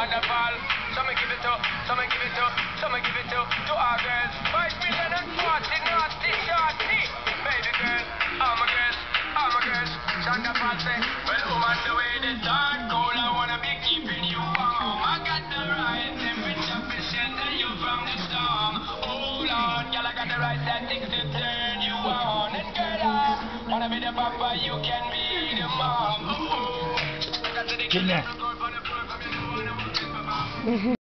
Thunderball. Some give it to, some give it to, some give it to our girls. 5 million and 40 naughty shorty. Baby girl, all my girls, all my girls. Thunderball say, well, woman, the way the dark cold, I wanna be keeping you warm. I got the right temperature to shelter you from the storm. Hold on, girl, I got the right tactics to turn you on. And girl, I wanna be the papa, you can be the mom. Good night.